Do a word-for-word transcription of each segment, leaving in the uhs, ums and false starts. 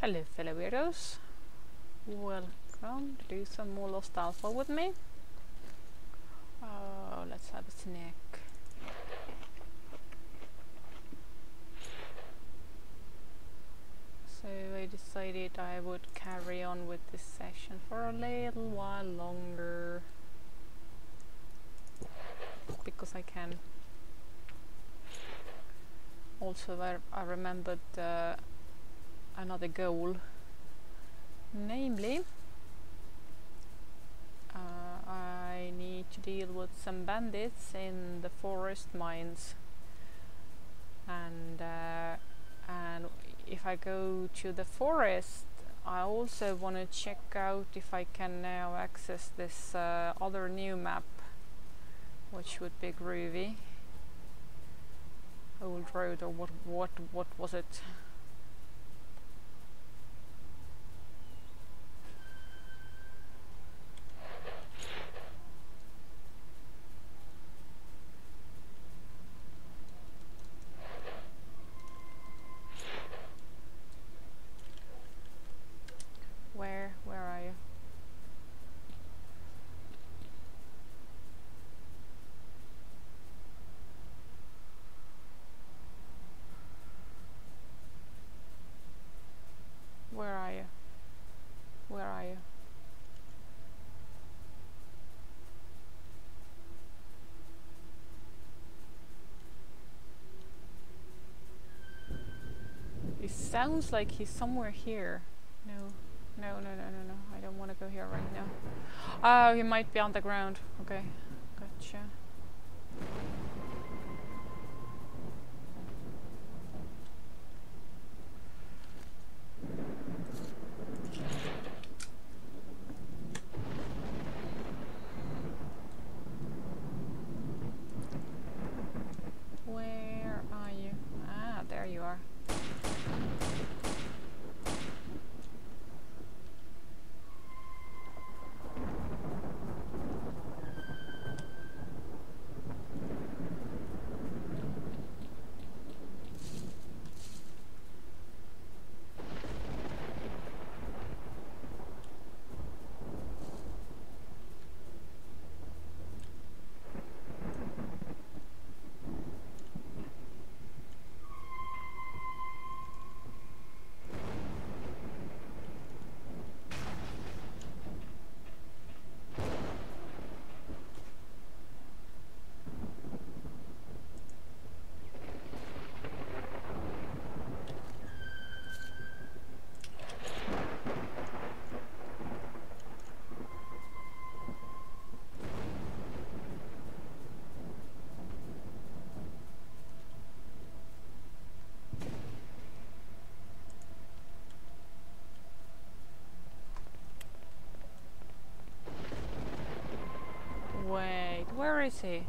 Hello fellow weirdos, welcome to do some more Lost Alpha with me. Oh, let's have a snack. So I decided I would carry on with this session for a little while longer because I can. Also I, I remembered uh, another goal, namely uh, I need to deal with some bandits in the forest mines, and uh, and if I go to the forest I also want to check out if I can now access this uh, other new map, which would be groovy. Old Road, or what what what was it? Where where are you? Where are you? Where are you? It sounds like he's somewhere here. No, no, no, no, no, no. I don't want to go here right now. Oh, he might be on the ground. Okay, gotcha. Where are you? Ah, there you are. Wait, where is he?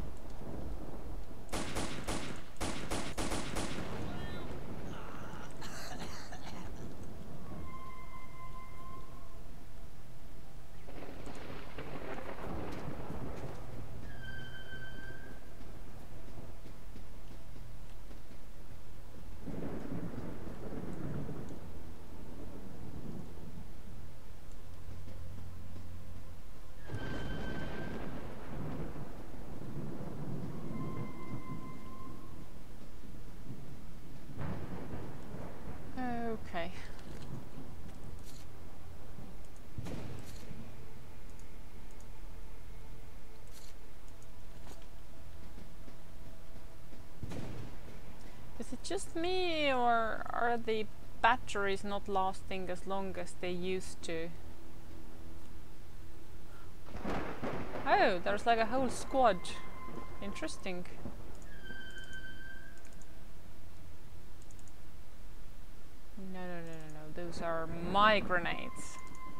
Okay. Is it just me, or are the batteries not lasting as long as they used to? Oh, there's like a whole squad. Interesting. No, no, no, no, no. Those are my grenades.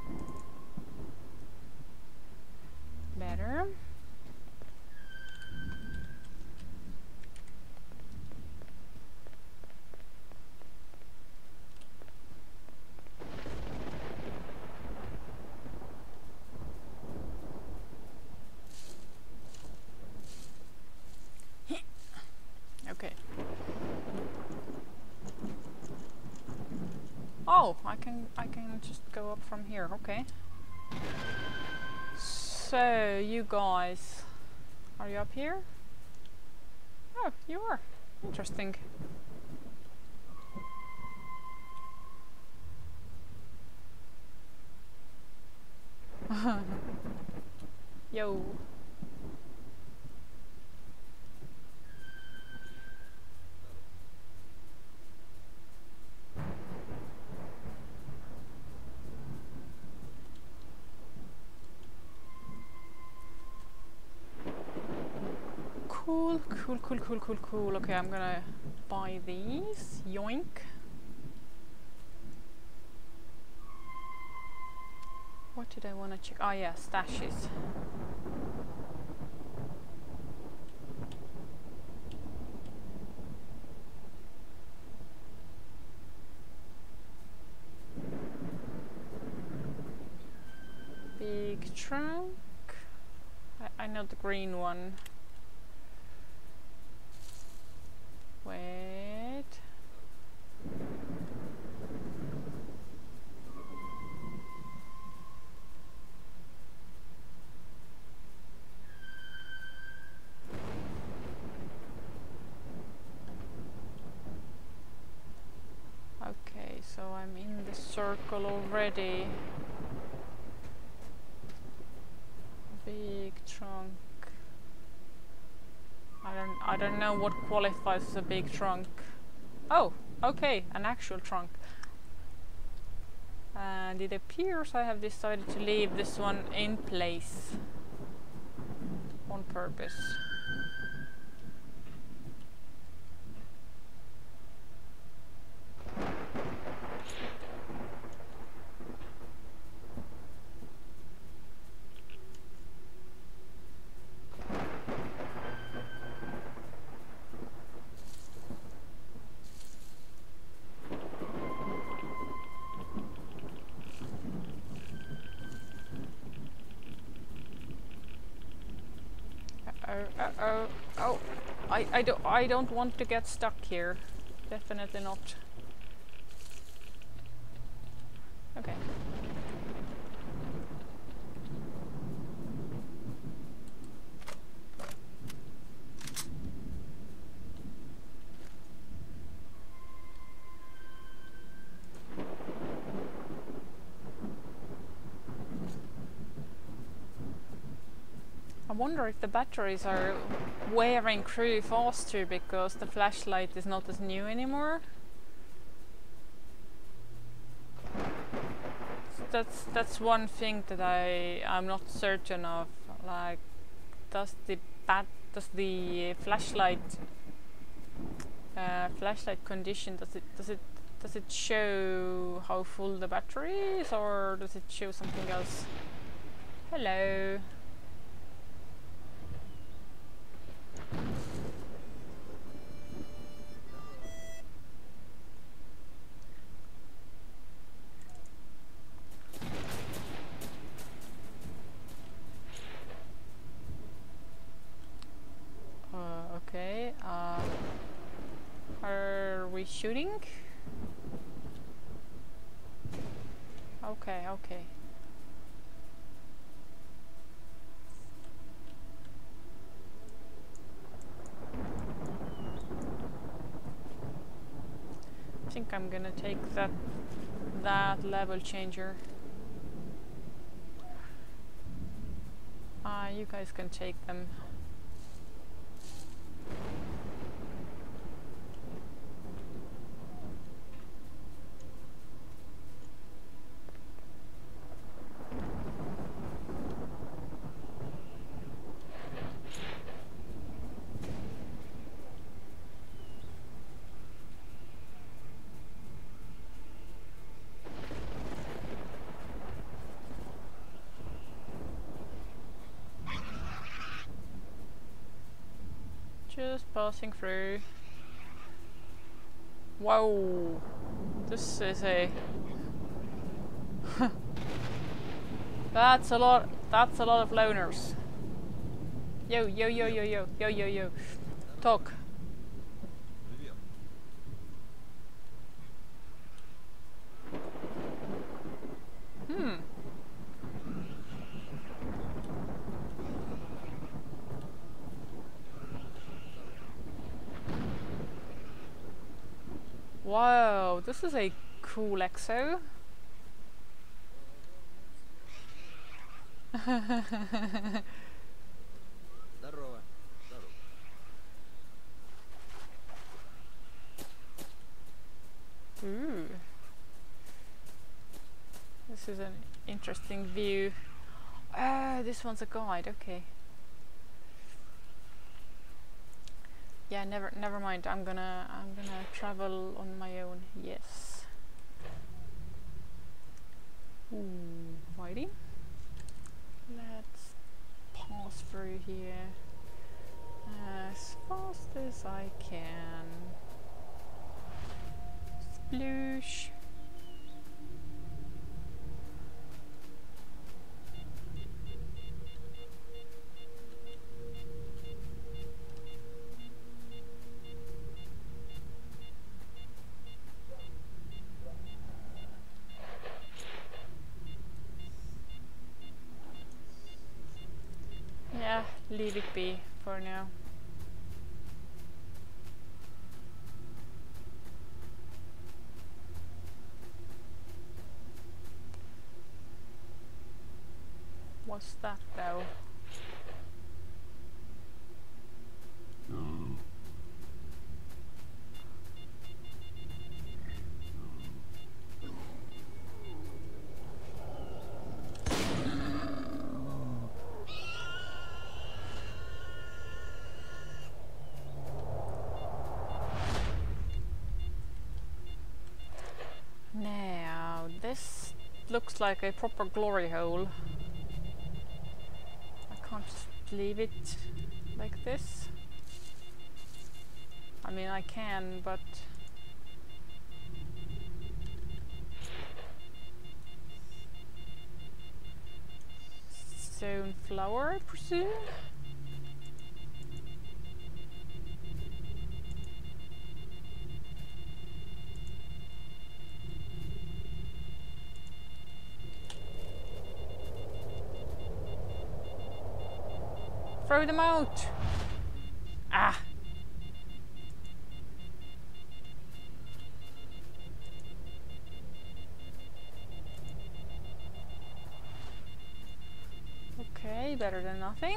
Better. Oh, I can I can just go up from here. Okay. So you guys, are you up here? Oh, you are. Interesting. Yo. Cool, cool, cool, cool, cool, cool. Okay, I'm gonna buy these. Yoink. What did I want to check? Oh yeah, stashes. Big trunk. I, I know the green one. Wait. Okay, so I'm in the circle already. Big trunk. I don't I don't know what qualifies as a big trunk. Oh, okay, an actual trunk. And it appears I have decided to leave this one in place on purpose. Uh oh, oh, I, I, do, I don't want to get stuck here. Definitely not. Okay. I wonder if the batteries are wearing through faster because the flashlight is not as new anymore. That's that's one thing that I I'm not certain of. Like, does the bat does the flashlight uh, flashlight condition does it does it does it show how full the battery is, or does it show something else? Hello. Uh, okay. Uh, are we shooting? Okay, okay. I think I'm gonna take that that level changer. Ah, uh, you guys can take them. Just passing through. Whoa, this is a that's a lot. That's a lot of loners. Yo, yo, yo, yo, yo, yo, yo, yo. Talk. Wow, this is a cool exo. Ooh. This is an interesting view. Ah, this one's a guide, okay. Yeah, never never mind. I'm gonna I'm gonna travel on my own. Yes. Ooh, righty. Let's pass through here as fast as I can. Sploosh. Yeah, leave it be for now. What's that though? Now, this looks like a proper glory hole. I can't just leave it like this. I mean, I can, but... Stone flower, I presume? Throw them out! Ah! Okay, better than nothing.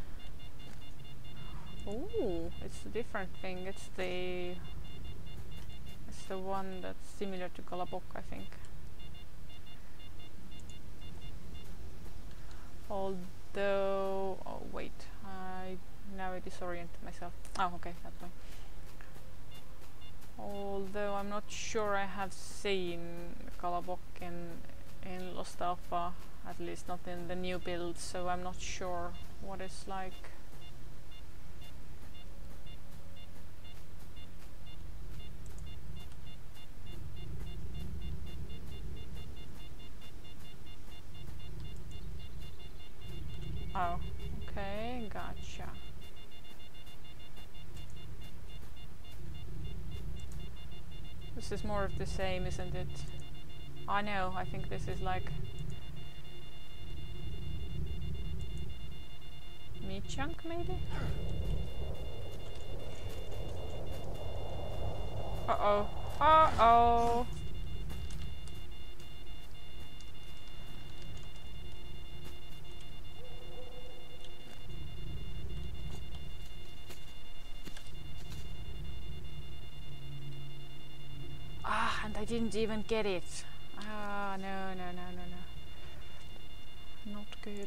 Ooh, it's a different thing. It's the... It's the one that's similar to Golabok, I think. Although... Oh, wait. I... Now I disorient myself. Oh, okay, that's fine. Although I'm not sure I have seen Golabok in, in Lost Alpha. At least not in the new build, so I'm not sure what it's like. Oh, okay, gotcha. This is more of the same, isn't it? I know, I think this is like meat chunk, maybe? Uh-oh. Uh-oh! Ah, and I didn't even get it. Ah, no, no, no, no, no. Not good.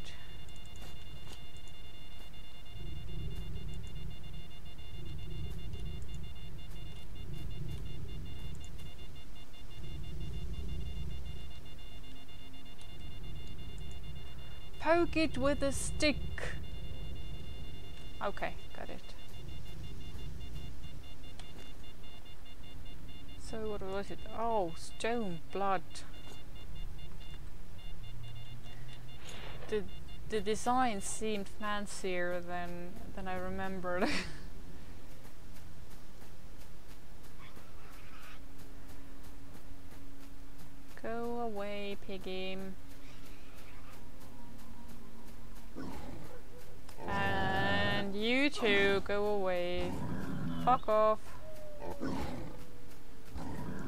Poke it with a stick. Okay, got it. So what was it? Oh, stone blood. The the design seemed fancier than than I remembered. Go away, piggy. And you two, go away. Fuck off.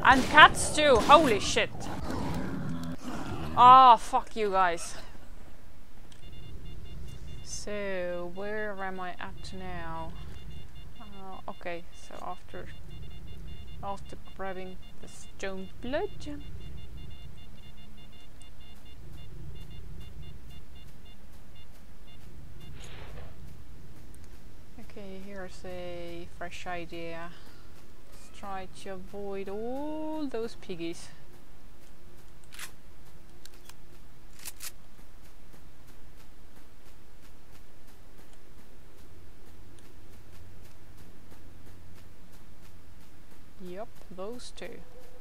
And cats too, holy shit. Ah, oh, fuck you guys. So, where am I at now? Uh, okay, so after after grabbing the stone blood. Okay, here's a fresh idea. Let's try to avoid all those piggies. Yup, those two.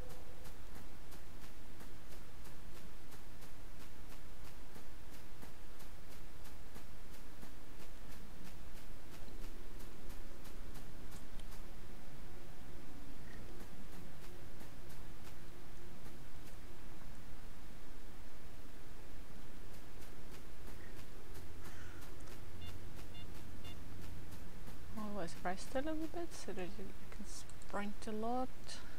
Always rest a little bit so that you can sprint a lot.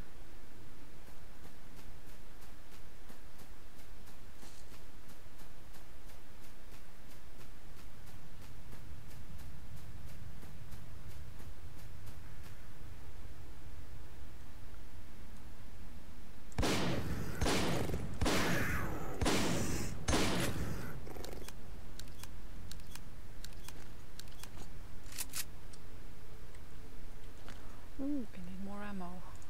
Ooh, we need more ammo.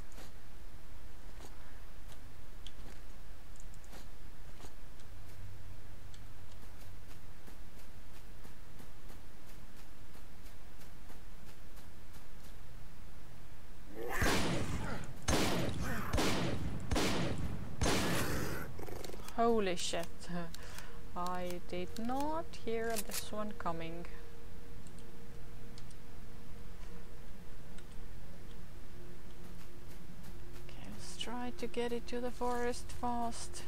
Holy shit. I did not hear this one coming. Okay, let's try to get it to the forest fast.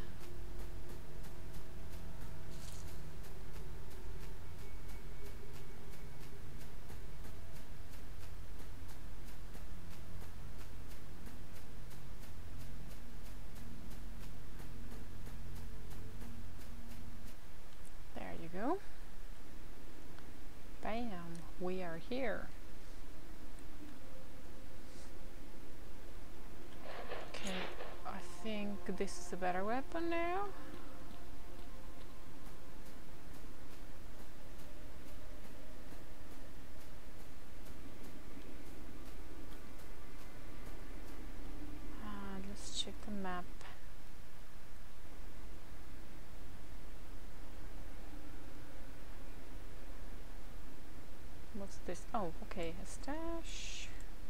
There you go. Bam, we are here. Okay, I think this is a better weapon now. Uh, let's check the map. What's this? Oh, okay, a stash.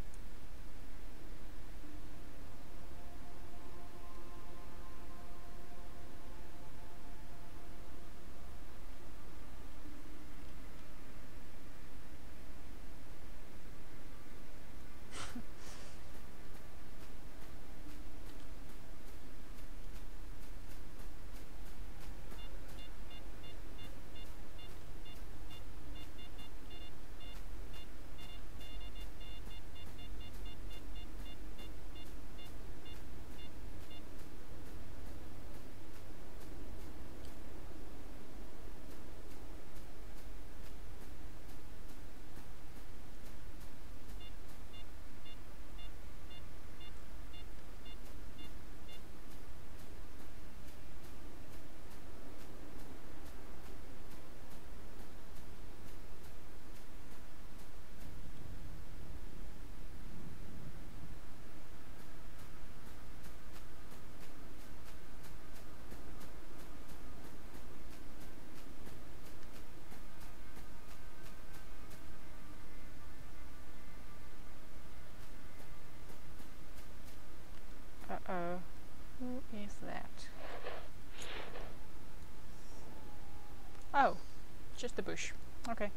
Uh-oh. Who is that? Oh, just a bush. Okay.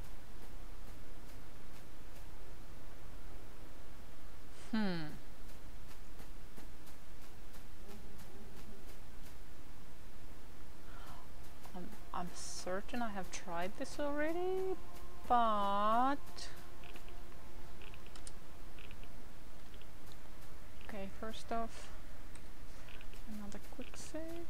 Hmm. certain I have tried this already, but... Okay, first off, another quick save.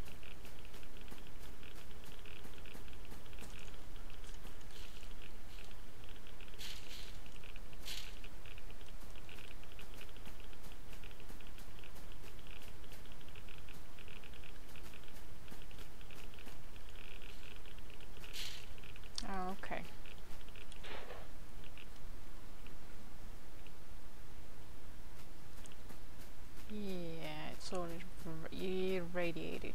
Okay. Yeah, it's all irradiated.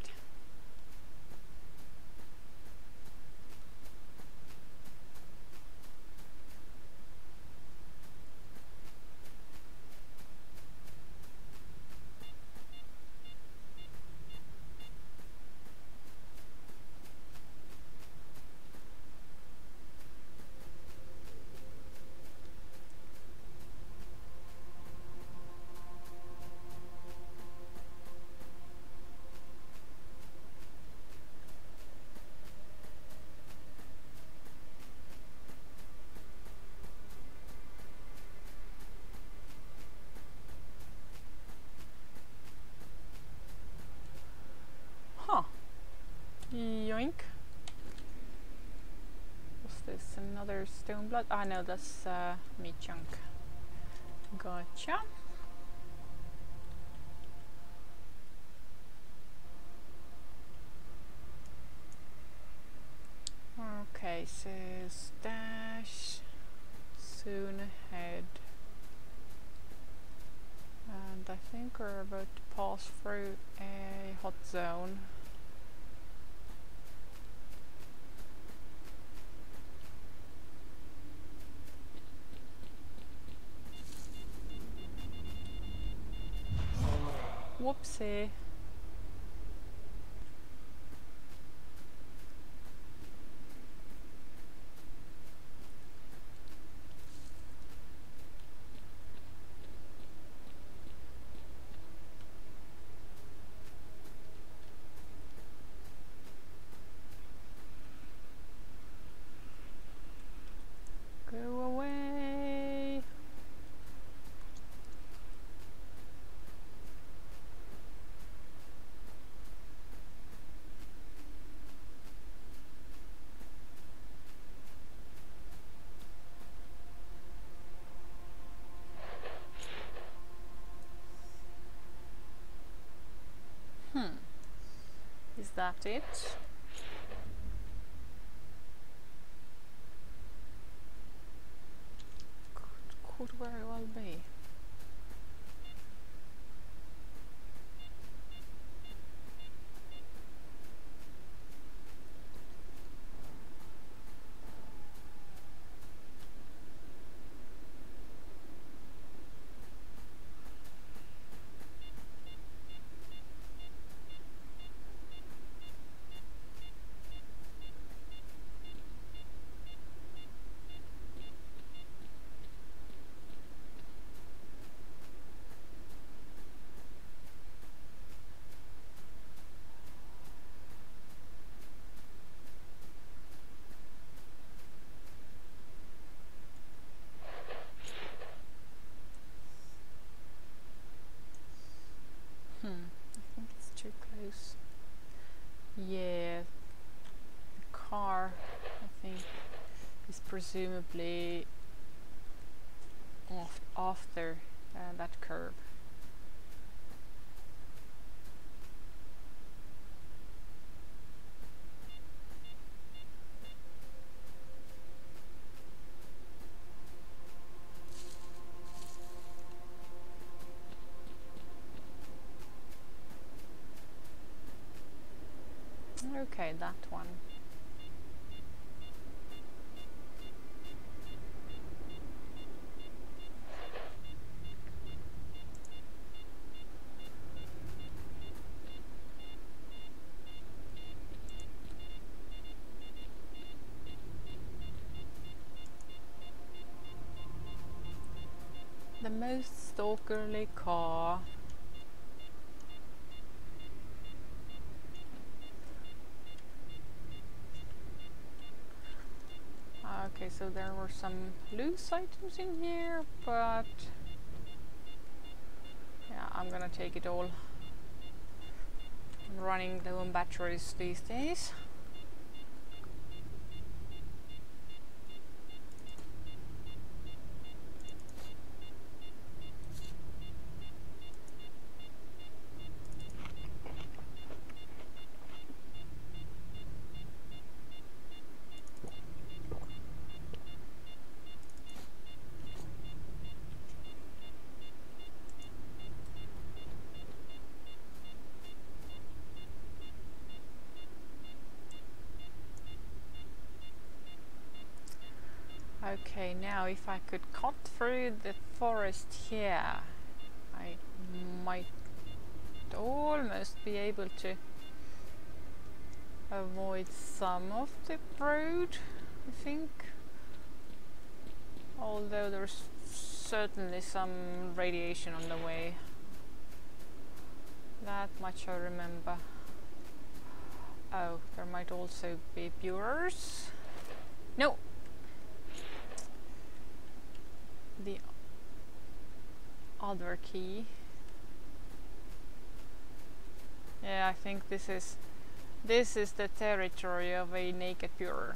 Huh. Yoink. What's this? Another stone blood? Ah, no, that's uh, meat chunk. Gotcha. Okay, so stash soon ahead. And I think we're about to pass through a hot zone. Whoopsie. Go away. Hmm. Is that it? Could, could very well be. Hmm. I think it's too close. Yeah. The car, I think, is presumably off after uh, that curve. Okay, that one. The most stalkerly car. so there were some loose items in here, but yeah, I'm gonna take it all. I'm running low on batteries these days. Okay, now if I could cut through the forest here, I might almost be able to avoid some of the road, I think. Although there's certainly some radiation on the way. That much I remember. Oh, there might also be viewers. No! The other key. Yeah, I think this is this is the territory of a naked viewer.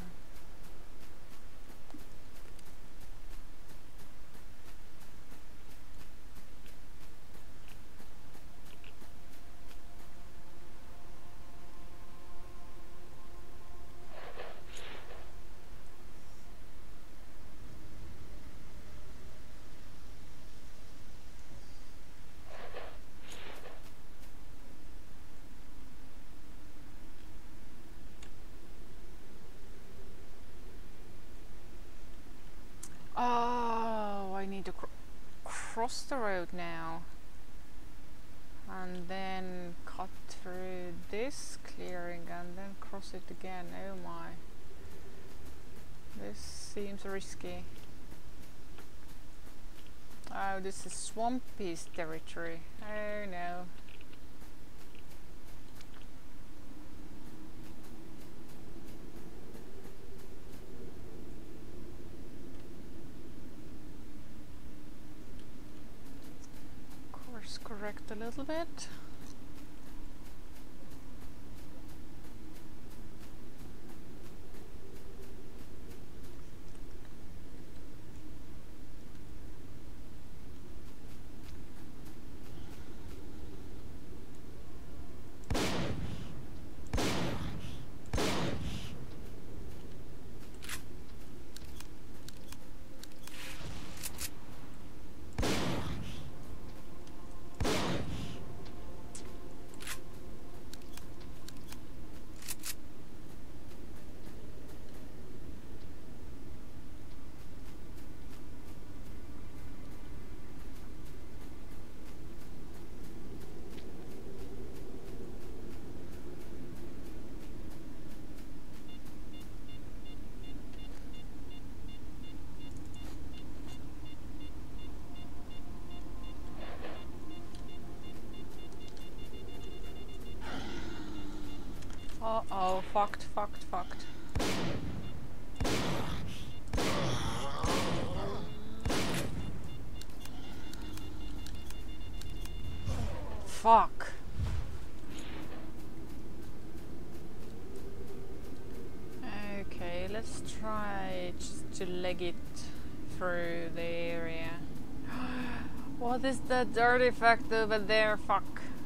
Oh, I need to cr cross the road now. And then cut through this clearing and then cross it again. Oh my. This seems risky. Oh, this is Swampy's territory. Oh no. Course correct a little bit. Uh oh, fucked, fucked, fucked. Fuck. Okay, let's try just to leg it through the area. What is that artifact over there? Fuck.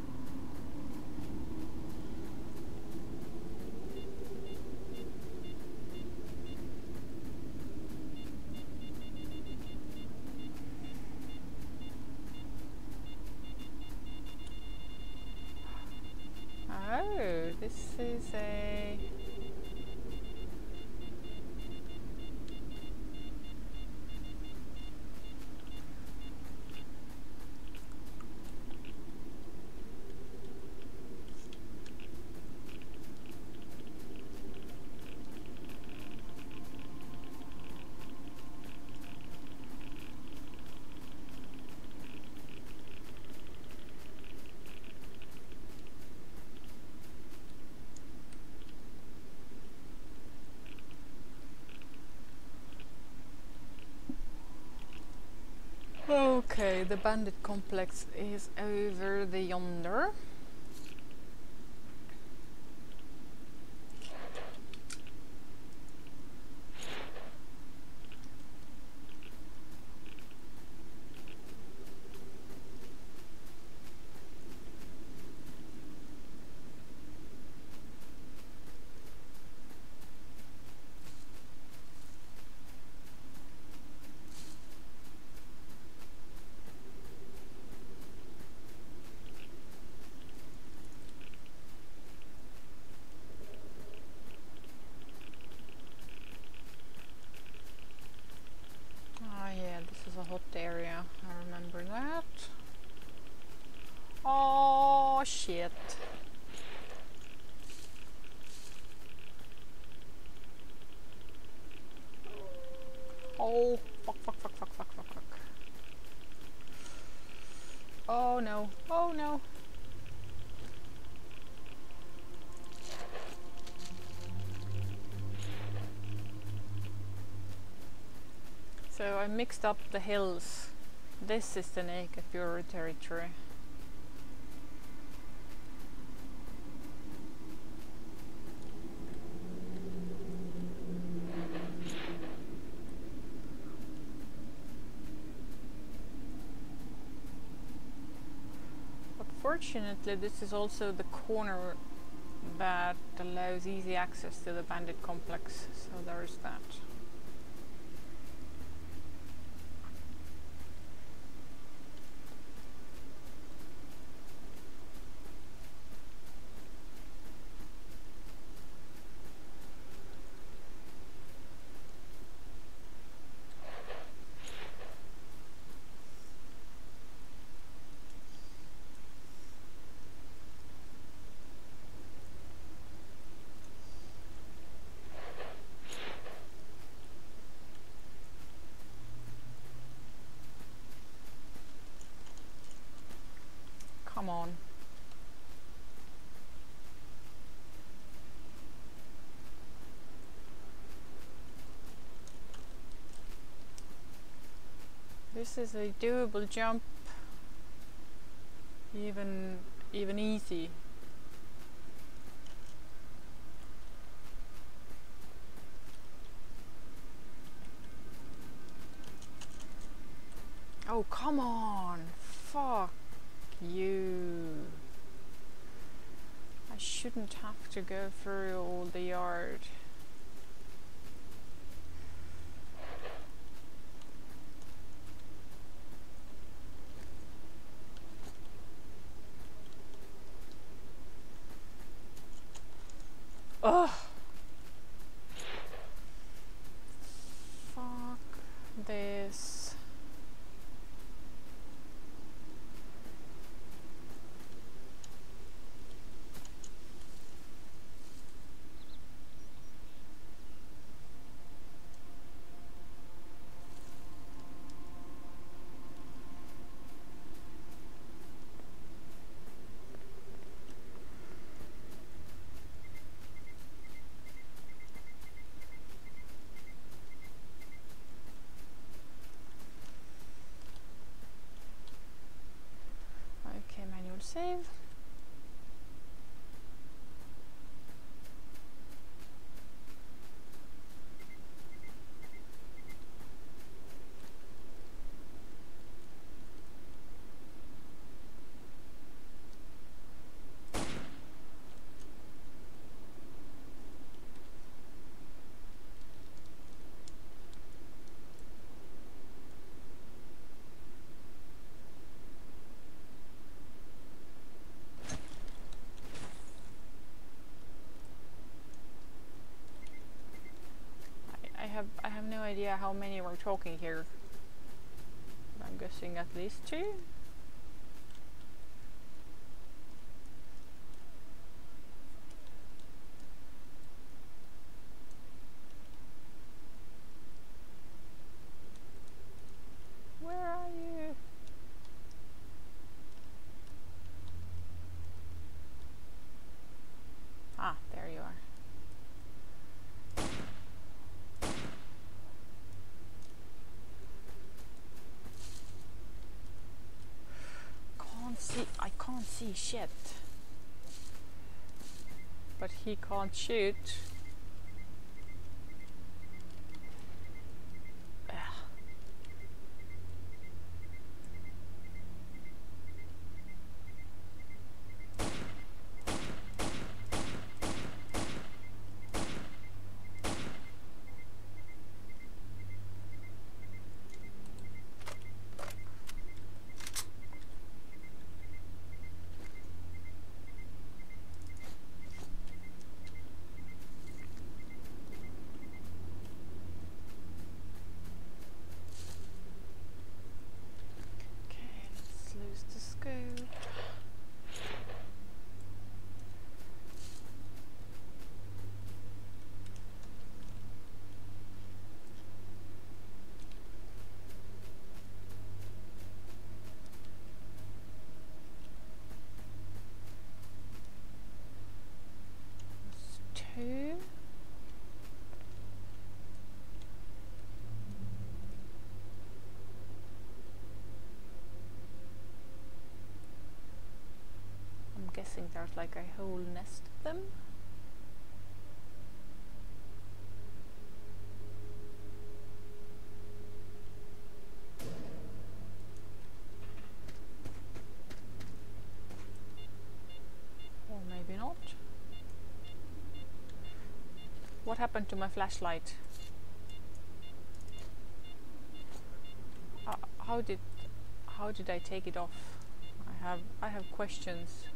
Oh, this is a... Okay, the bandit complex is over the yonder. Ah, yeah, this is a hot area. I remember that. Oh, shit. Oh, fuck, fuck, fuck, fuck, fuck, fuck, fuck. Oh, no. Oh, no. So I mixed up the hills. This is the Naked Pure territory. But fortunately this is also the corner that allows easy access to the bandit complex, so there is that. Come on. This is a doable jump. Even even easy. Oh, come on. Fuck you. I shouldn't have to go through all the yard. Ugh. Fuck this. Okay, manual save. I have I have no idea how many we're talking here. But I'm guessing at least two. Where are you? Ah, there you are. see shit. But he can't shoot. Two. I'm guessing there's like a whole nest of them. Or maybe not. What happened to my flashlight? Uh, how did how did I take it off? I have I have questions.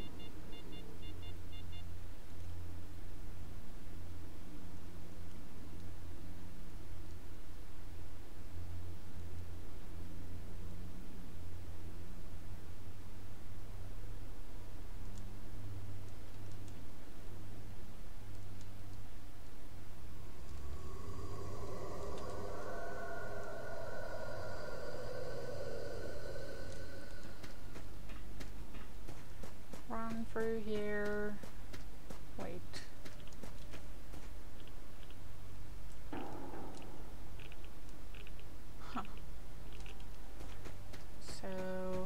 Run through here. Wait. Huh. So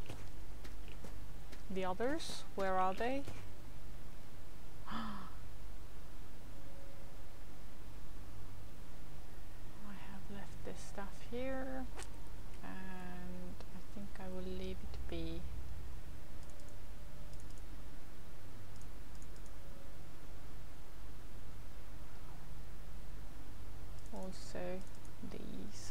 the others, where are they? I have left this stuff here, and I think I will leave it be. Also these.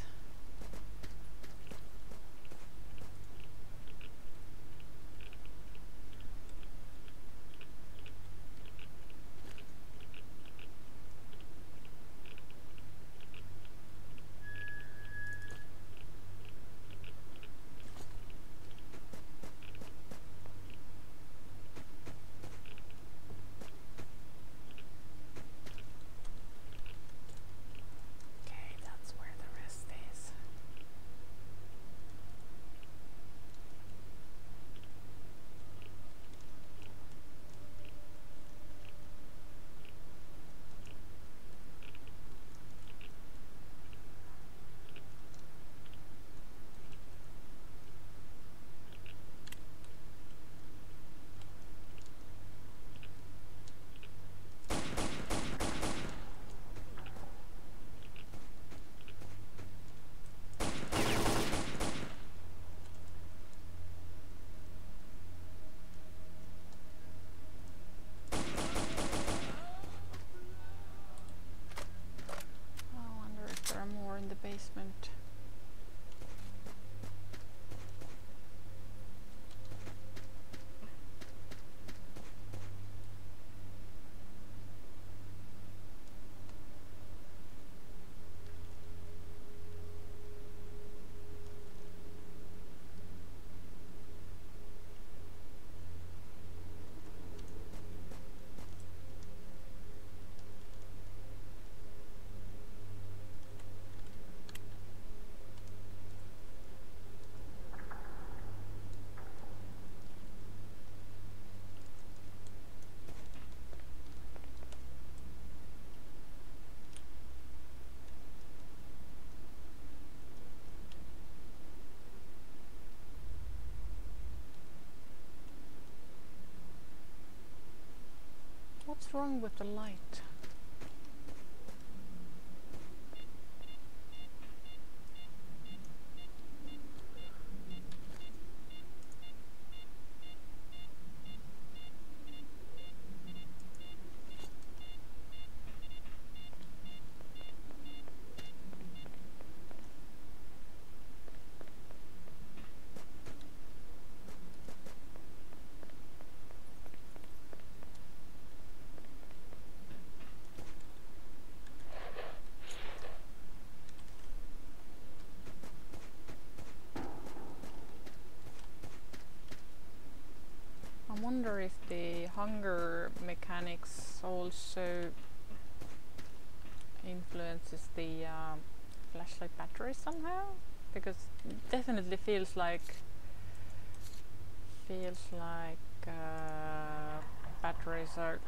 What's wrong with the light? I wonder if the hunger mechanics also influences the um, flashlight battery somehow, because it definitely feels like feels like uh, batteries are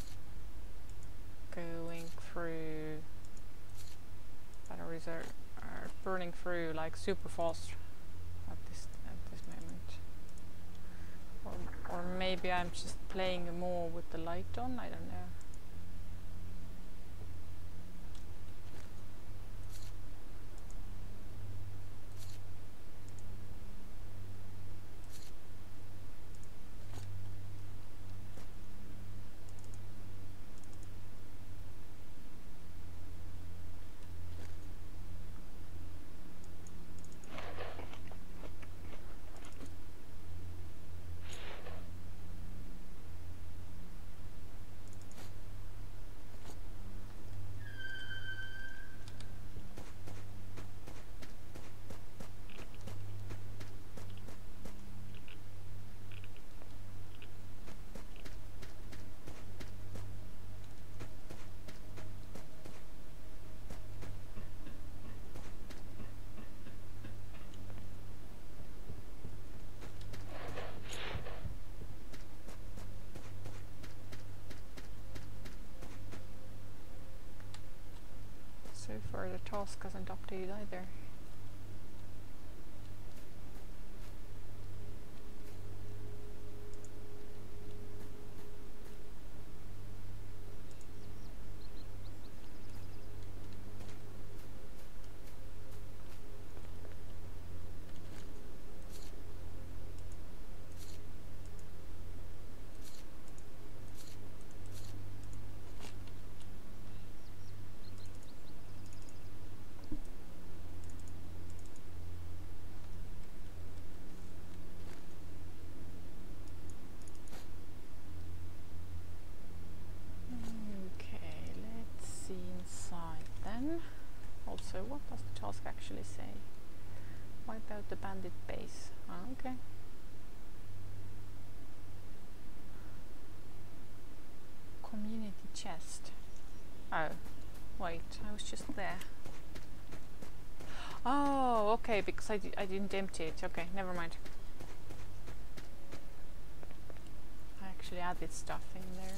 going through batteries are, are burning through like super fast at this at this moment. Or, or maybe I'm just playing more with the light on, I don't know. So far the task hasn't updated either. So what does the task actually say? Wipe out the bandit base. Ah, okay. Community chest. Oh, wait, I was just there. Oh, okay, because I, di I didn't empty it. Okay, never mind. I actually added stuff in there.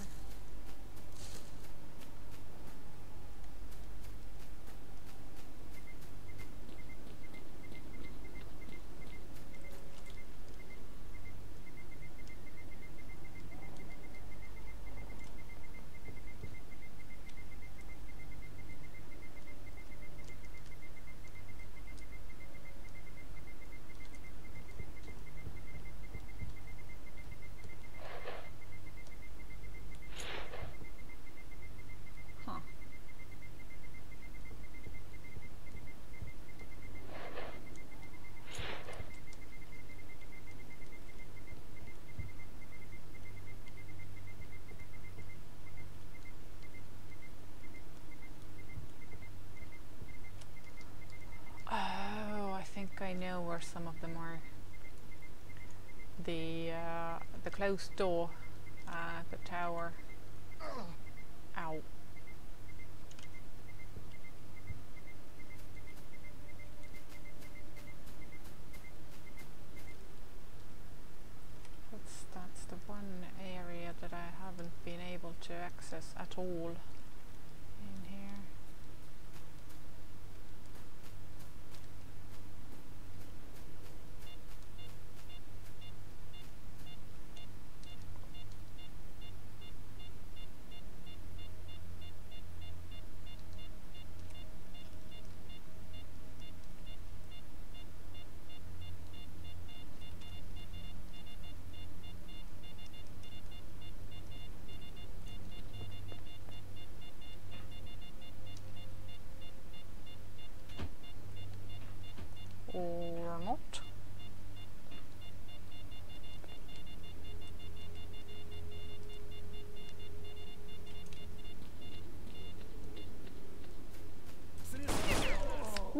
I know where some of them are. The uh, the closed door at the tower. Ow. That's, that's the one area that I haven't been able to access at all in here.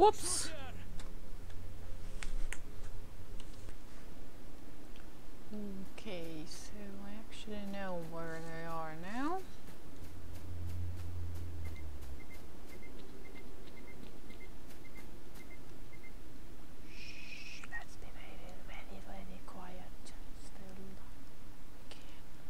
Whoops! Okay, so I actually know where they are now. Shh, let's be very, very, very quiet still. Okay.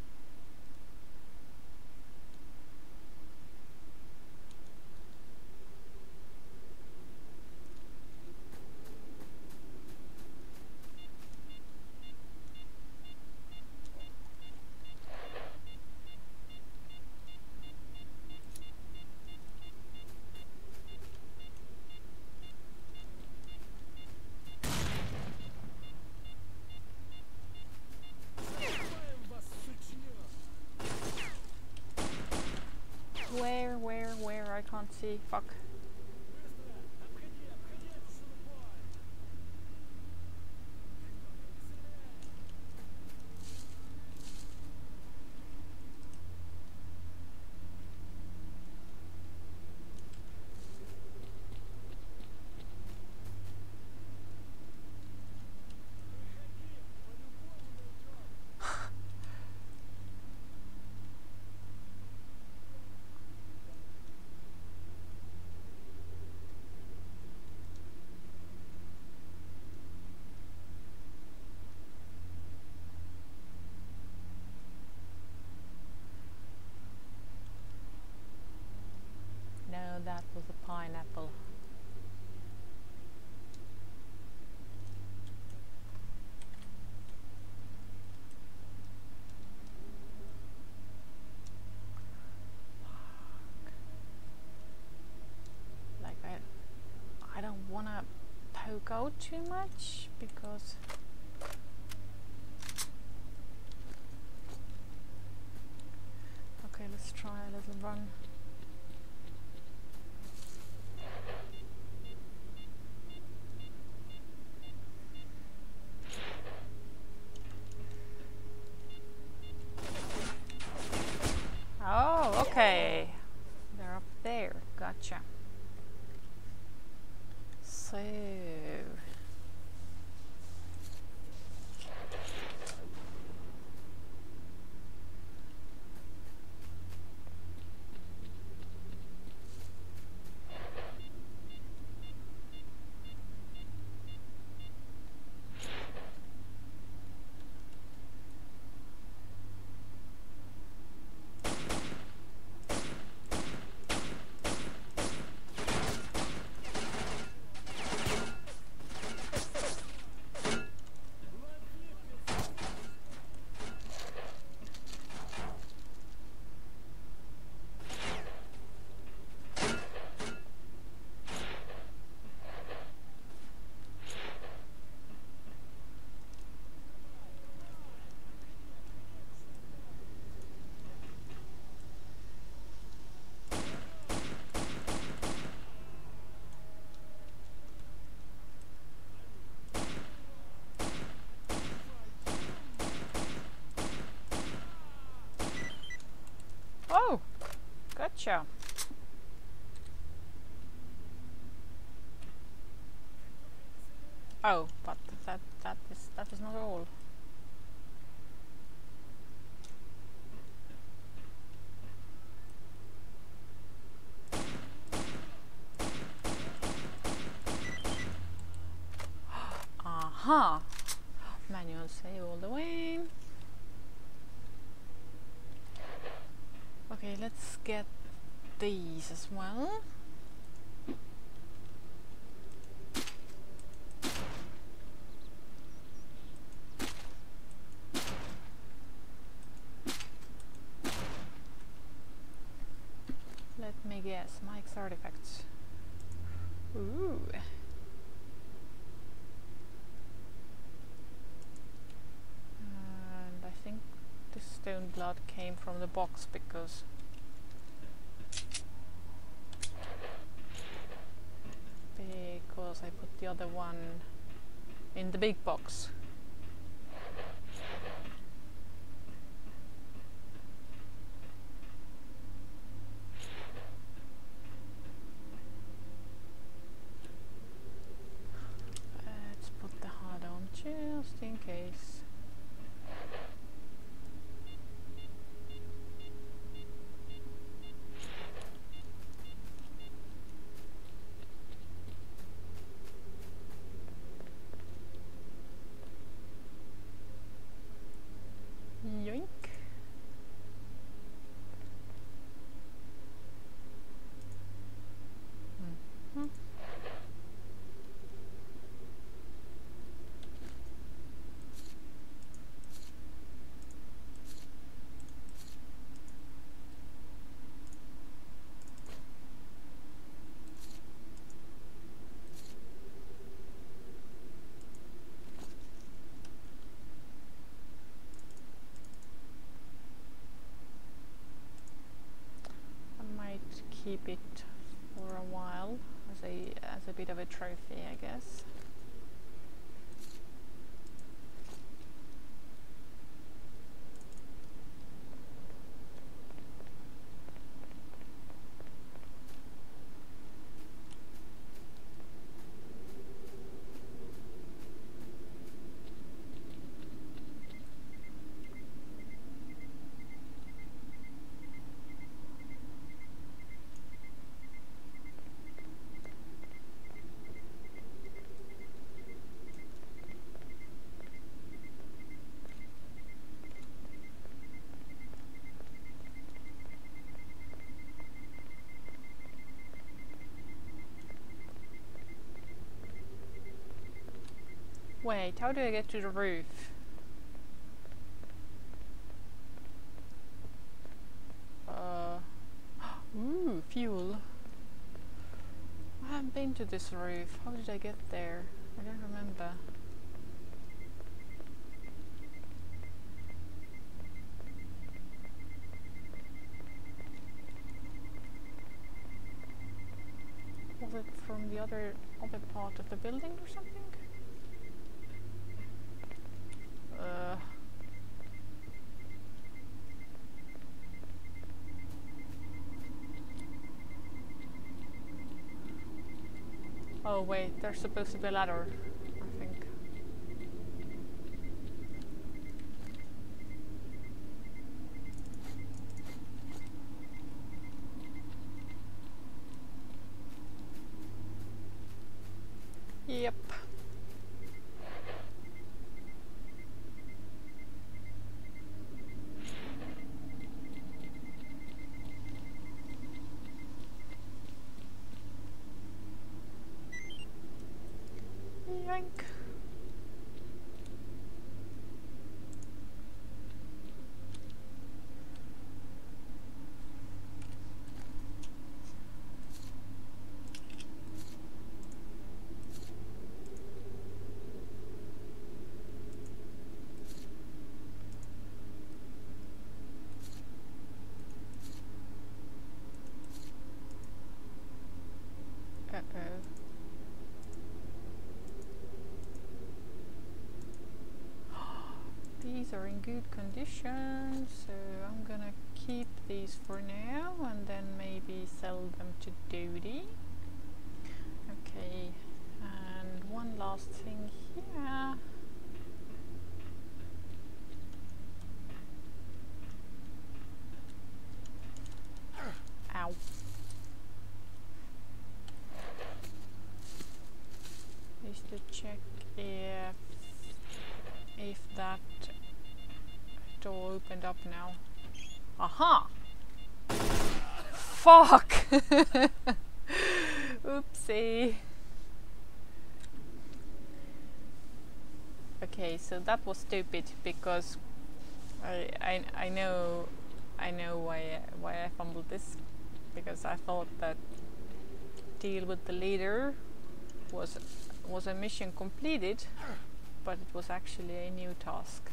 Where, where, where? I can't see. Fuck. No, that was a pineapple. Like I, I don't wanna poke out too much because okay, let's try a little run. Oh, okay. They're up there. Gotcha. So oh, gotcha. Oh, but that that is that is not all. Aha! Manual save all the way. Okay, let's get these as well. Let me guess, Mike's artifacts. Ooh. And I think the stone blood came from the box because because I put the other one in the big box. keep it for a while as a as a bit of a trophy, I guess. Wait, how do I get to the roof? Uh, ooh, fuel. I haven't been to this roof. How did I get there? I don't remember. Was it from the other other part of the building or something? Uh, oh wait, there's supposed to be a ladder, I think. Yep. Yank. Uh-oh. These are in good condition, so I'm gonna keep these for now and then maybe sell them to Dodie. Okay, and one last thing here. Ow. Is to check if if that door opened up now. Aha! Fuck! Oopsie. Okay, so that was stupid because I I I know I know why why I fumbled this, because I thought that deal with the leader was was a mission completed, but it was actually a new task.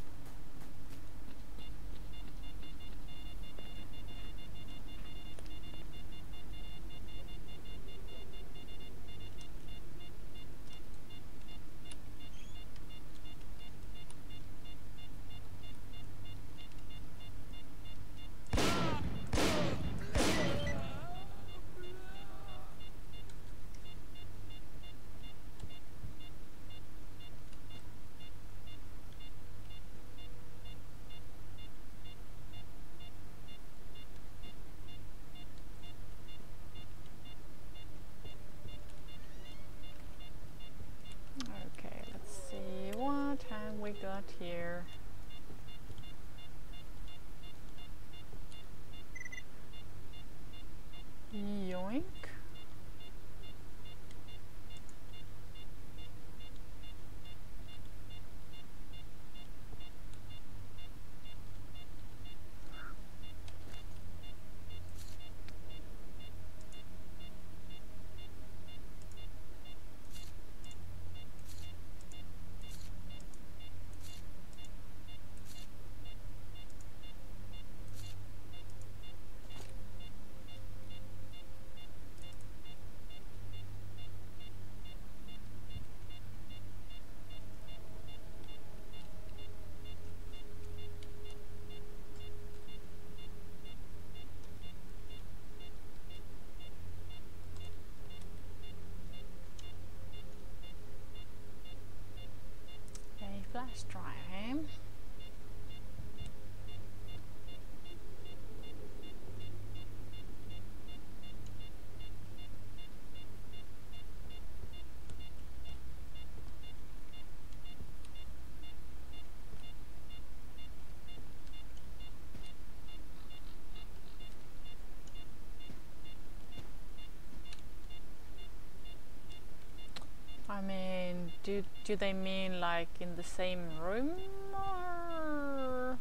do they mean like in the same room or?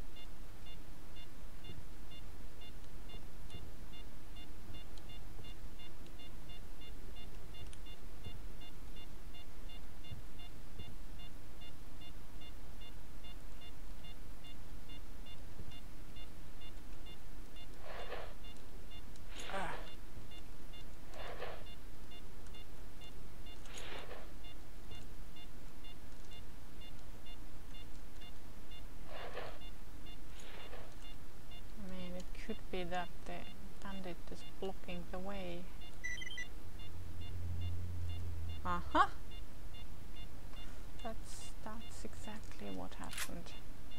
Could be that the bandit is blocking the way. Uh-huh. That's that's exactly what happened.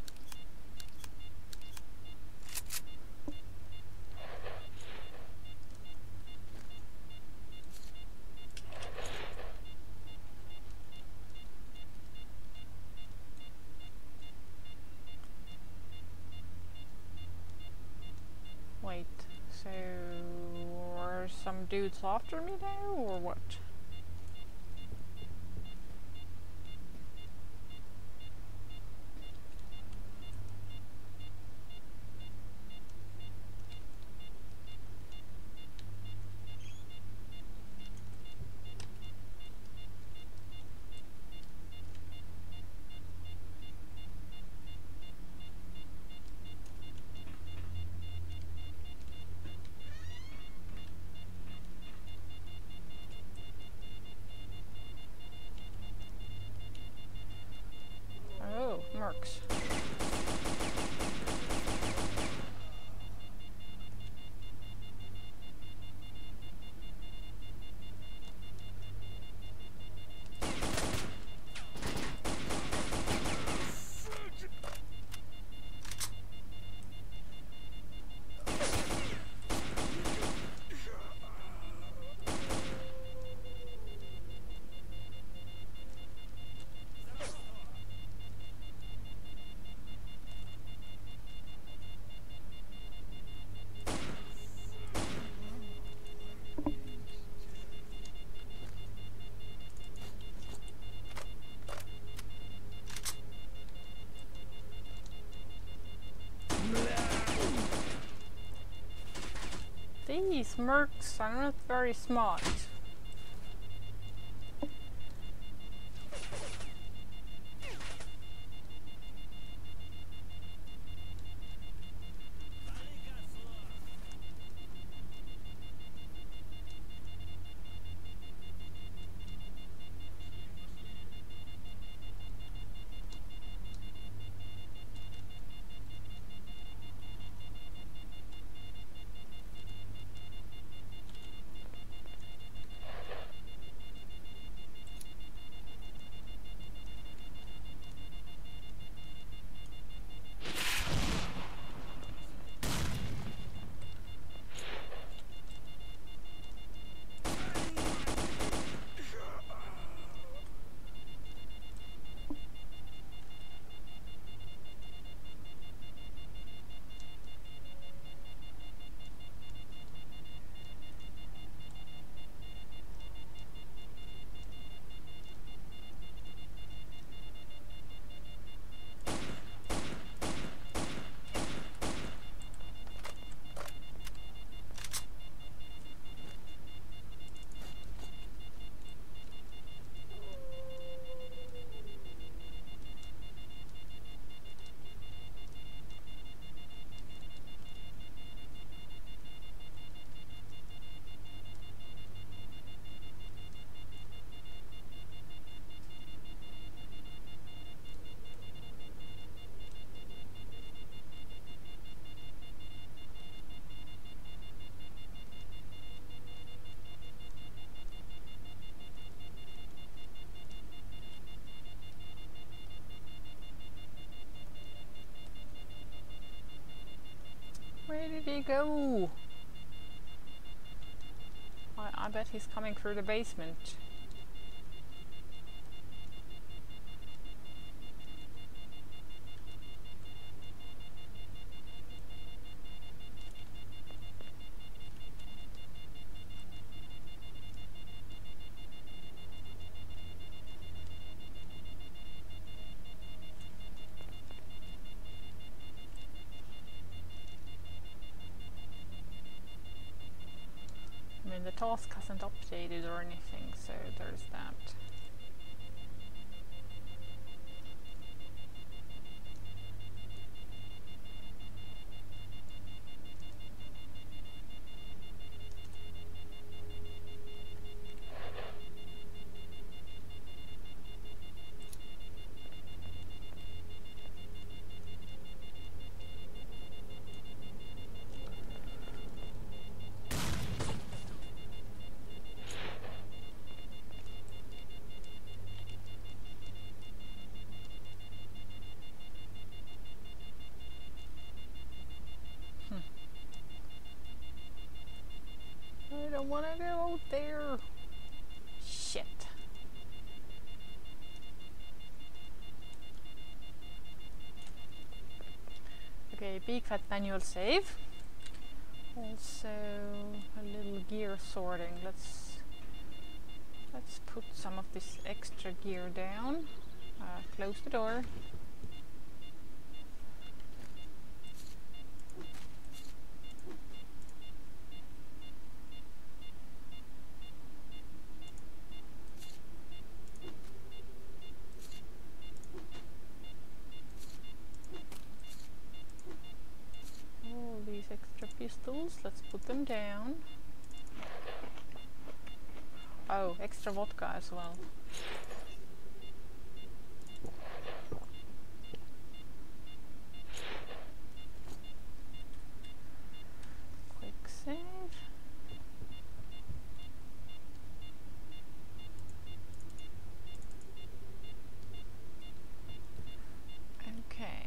Wait, so are some dudes after me now, or what? Oh, mercs. These mercs are not very smart. Where did he go? I, I bet he's coming through the basement. mean, the task hasn't updated or anything, so there's that. I don't want to go out there. Shit. Okay, big fat manual save. Also a little gear sorting. Let's let's put some of this extra gear down. Uh, close the door. Extra pistols, let's put them down. Oh, extra vodka as well. Quick save. Okay.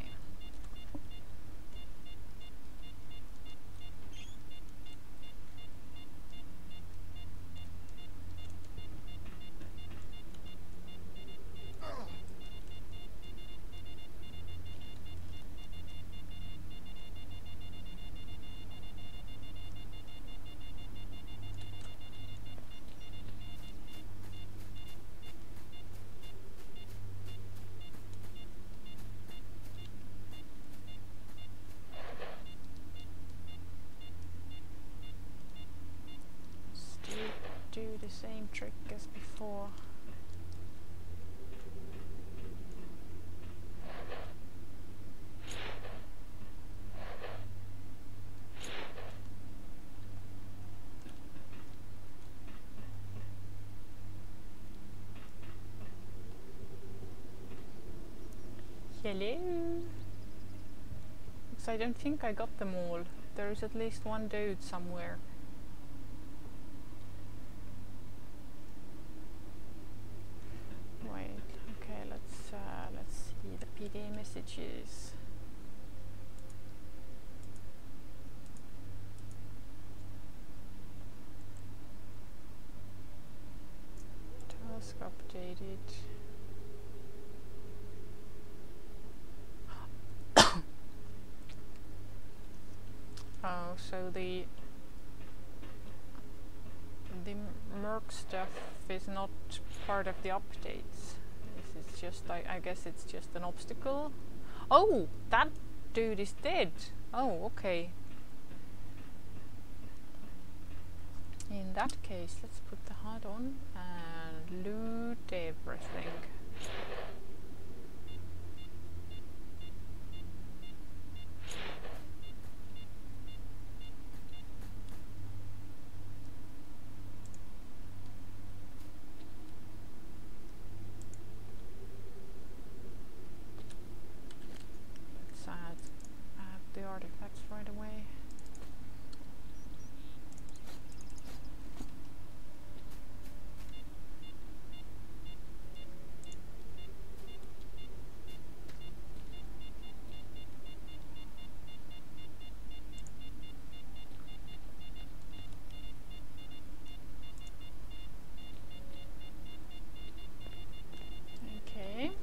Do the same trick as before. Hello. Because I don't think I got them all. There is at least one dude somewhere. P D A messages. Task updated. Oh, so the the Merc stuff is not part of the updates. It's just, I, I guess it's just an obstacle. Oh, that dude is dead. Oh, okay. In that case, let's put the H U D on and loot everything. Artifacts right away. Okay.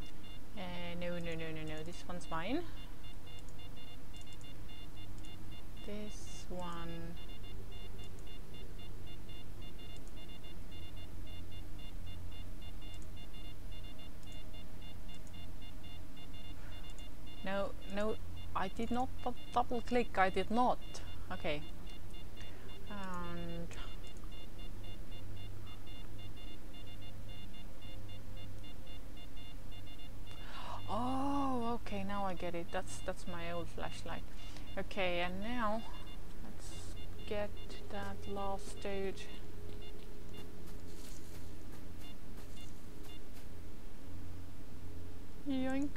No, no, no, no, no, this one's mine. this one. No, no, I did not double click, I did not. Okay. And oh, okay, now I get it. That's that's my old flashlight. Okay, and now let's get that last dude. Yoink.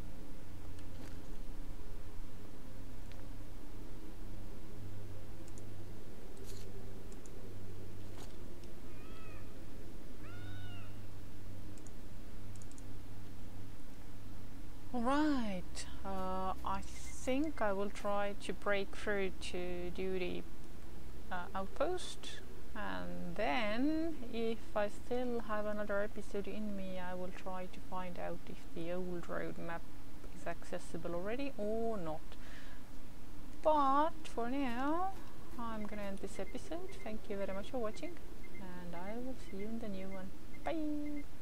Alright, uh, I think I will try to break through to do the uh, outpost, and then if I still have another episode in me, I will try to find out if the old road map is accessible already or not. But for now, I'm gonna end this episode. Thank you very much for watching, and I will see you in the new one. Bye!